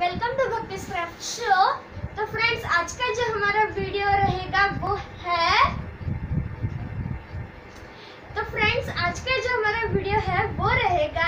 Welcome to Bhakti craft show. तो friends, आज का जो हमारा वीडियो रहेगा वो है तो फ्रेंड्स आज का जो हमारा वीडियो है वो रहेगा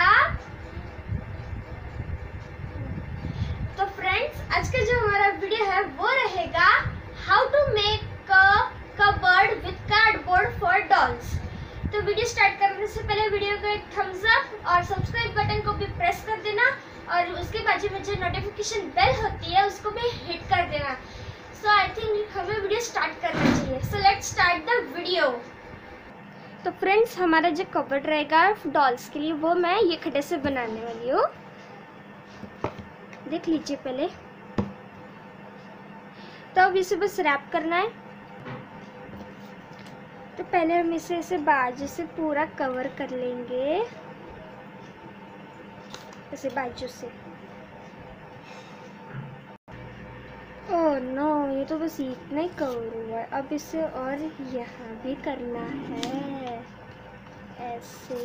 how to make a cupboard with cardboard for dolls. तो वीडियो स्टार्ट करने से पहले वीडियो को एक थम्स अप और सब्सक्राइब बटन को भी प्रेस कर देना और उसके बाजू में जो नोटिफिकेशन बेल होती है उसको भी हिट कर देना। सो आई थिंक हमें वीडियो स्टार्ट करना चाहिए। So let's start the video. तो फ्रेंड्स, हमारा जो कबर्ड रहेगा डॉल्स के लिए वो मैं ये खड्डे से बनाने वाली हूँ। देख लीजिए पहले। तो अब इसे बस रैप करना है। तो पहले हम इसे ऐसे बाजू से पूरा कवर कर लेंगे, ऐसे बाजू से। ओह नो, ये तो बस इतना ही कवर हुआ है। अब इसे और यहाँ भी करना है ऐसे।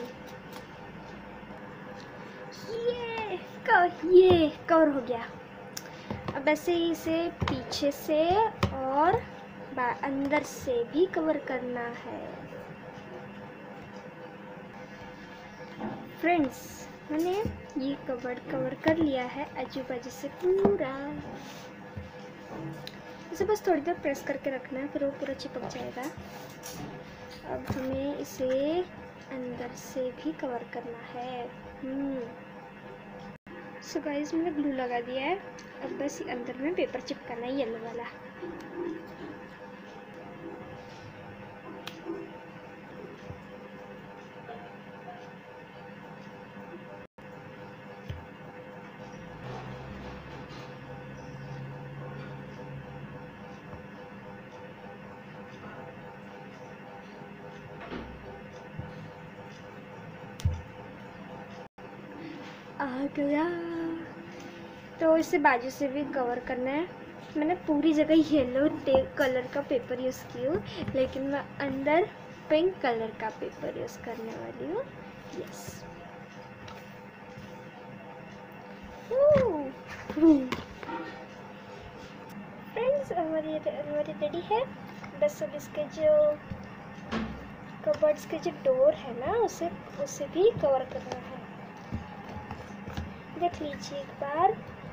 ये कवर हो गया। अब ऐसे ही इसे पीछे से और अंदर से भी कवर करना है। फ्रेंड्स, मैंने ये कबर्ड कवर कर लिया है आजू बाजू से पूरा। इसे बस थोड़ी देर प्रेस करके रखना है, फिर वो पूरा चिपक जाएगा। अब हमें इसे अंदर से भी कवर करना है। सो गाइस, मैंने ग्लू लगा दिया है। अब बस अंदर में पेपर चिपकाना है, येलो वाला। आ गया। तो इसे बाजू से भी कवर करना है। मैंने पूरी जगह येलो कलर का पेपर यूज़ की हूँ, लेकिन मैं अंदर पिंक कलर का पेपर यूज़ करने वाली हूँ। यस। फ्रेंड्स, हमारी रेडी है। बस अब इसके जो कबर्ड्स के जो डोर है ना, उसे भी कवर करना है। देख लीजिए एक बार।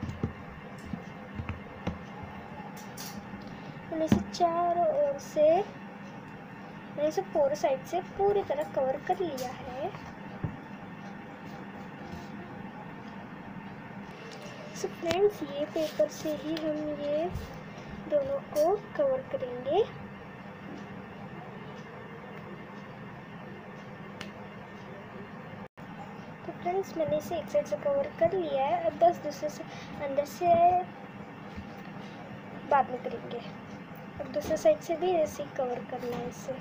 मैंने इसे चारों ओर से, मैंने इसे फोर साइड से पूरी तरह कवर कर लिया है। सो फ्रेंड्स, ये पेपर से ही हम ये दोनों को कवर करेंगे। तो फ्रेंड्स, मैंने इसे एक साइड से कवर कर लिया है। अब बस दूसरे से अंदर से बाद में करेंगे। अब दूसरे साइड से भी ऐसे कवर करना है इसे।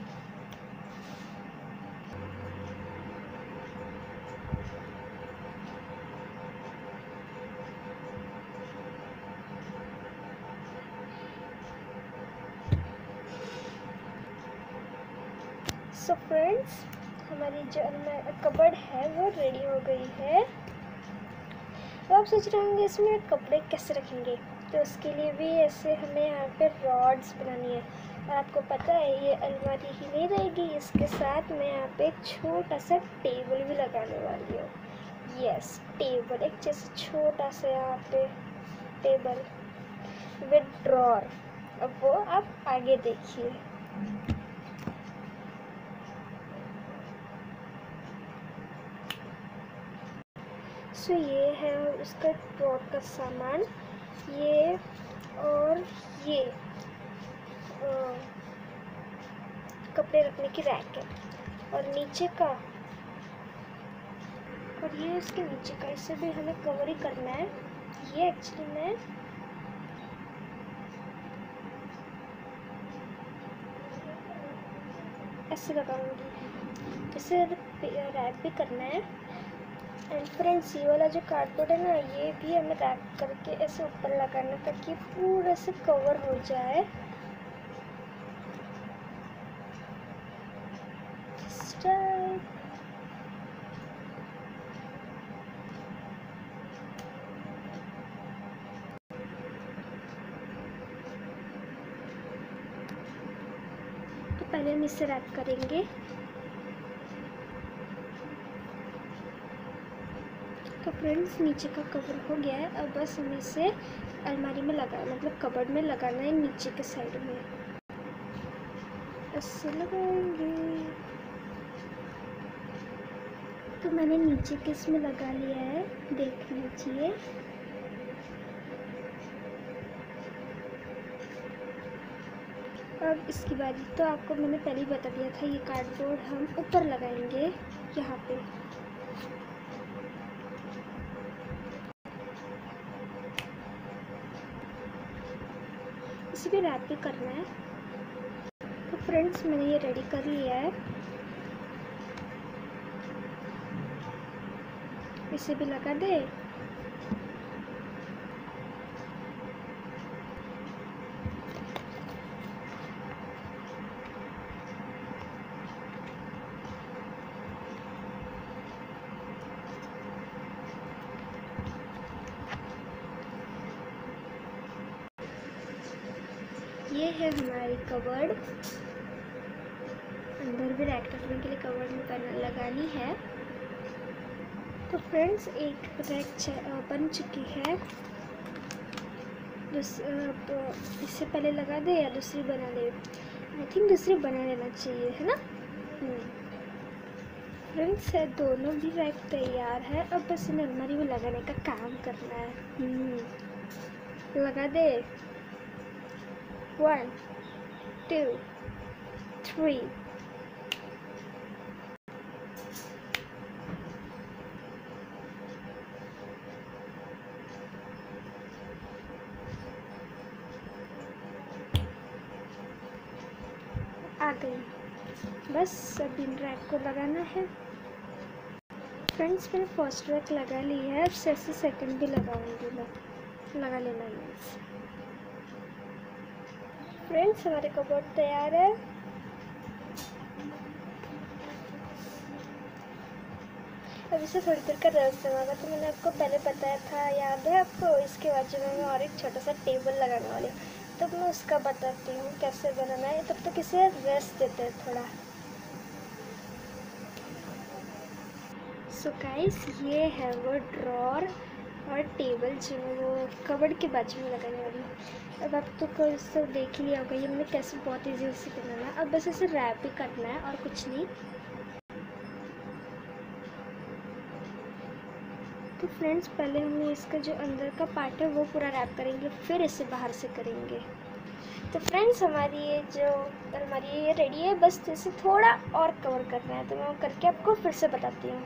सो फ्रेंड्स, हमारी जो कबर्ड है वो रेडी हो गई है। तो आप सोच रहे होंगे इसमें कपड़े कैसे रखेंगे। तो उसके लिए भी ऐसे हमें यहाँ पे रॉड्स बनानी है। और आपको पता है ये अलमारी ही नहीं रहेगी, इसके साथ मैं यहाँ पे एक छोटा सा टेबल भी लगाने वाली हूँ। यस, टेबल, एक जैसे छोटा सा यहाँ पे टेबल विद ड्रॉर। अब वो आप आगे देखिए। सो ये है उसका ड्रॉर का सामान। ये और ये कपड़े रखने की रैक है। और नीचे का, और ये उसके नीचे का, इसे भी हमें कवर ही करना है। ये एक्चुअली मैं ऐसे लगाऊंगी। इसे रैप भी करना है। एंड फ्रेंड्स, ये वाला जो कार्डबोर्ड है ना, ये भी हमें रैप करके ऐसे ऊपर लगाना ताकि पूरा से कवर हो जाए। पहले हम इसे रैप करेंगे। तो फ्रेंड्स नीचे का कवर हो गया है, अब बस हमें इसे अलमारी में लगाना, मतलब कबर्ड में लगाना है, नीचे के साइड में ऐसे लगाएंगे। तो मैंने नीचे के इसमें लगा लिया है, देख लीजिए। अब इसकी बारी, तो आपको मैंने पहले ही बता दिया था, ये कार्डबोर्ड हम ऊपर लगाएंगे यहाँ पे। इसे भी रैप भी करना है। तो फ्रेंड्स मैंने ये रेडी कर लिया है, इसे भी लगा दे। ये है हमारी कबर्ड, अंदर भी रैक रखने के लिए कबर्ड लगानी है। तो फ्रेंड्स एक रैक बन चुकी है, इससे पहले लगा दे या दूसरी बना ले। आई थिंक दूसरी बना लेना चाहिए, है ना। फ्रेंड्स दोनों भी रैक तैयार है, अब बस इन्हें अलमारी में लगाने का काम करना है। लगा दे। 1 2 3। आ गई, बस अब इन रैक को लगाना है। फ्रेंड्स मैंने फर्स्ट रैक लगा ली है, अब से सेकंड भी लगाऊंगी मैं, लगा लेना है। फ्रेंड्स हमारे कबर्ड तैयार है। अब इसे थोड़ी देर का रेस्ट देना होगा। तो मैंने आपको पहले बताया था, याद है आपको, इसके बाजू में मैं और एक छोटा सा टेबल लगाने वाली हूँ, तो मैं उसका बताती हूँ कैसे बनाना है। तब तक इसे रेस्ट देते हैं थोड़ा। सो गाइस ये है वो ड्रॉर और टेबल जो वो कबर्ड के बाजू में लगाने वाली हूँ। अब आप तो कोई सब देख ही लिया होगा ये मैंने कैसे बहुत ईजी से बनाना है। अब बस इसे रैप ही करना है और कुछ नहीं। तो फ्रेंड्स पहले हम इसका जो अंदर का पार्ट है वो पूरा रैप करेंगे, फिर इसे बाहर से करेंगे। तो फ्रेंड्स हमारी ये जो अलमारी है ये रेडी है, बस इसे थोड़ा और कवर करना है। तो मैं करके आपको फिर से बताती हूँ।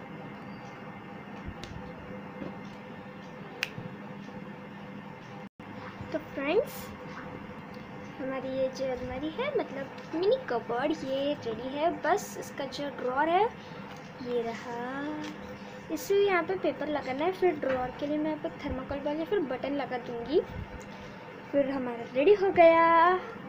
तो फ्रेंड्स हमारी ये जो अलमारी है, मतलब मिनी कबर्ड, ये रेडी है। बस इसका जो ड्रॉर है ये रहा, इसे यहाँ पे पेपर लगाना है। फिर ड्रॉर के लिए मैं यहाँ पे थर्माकोल वाले फिर बटन लगा दूँगी, फिर हमारा रेडी हो गया।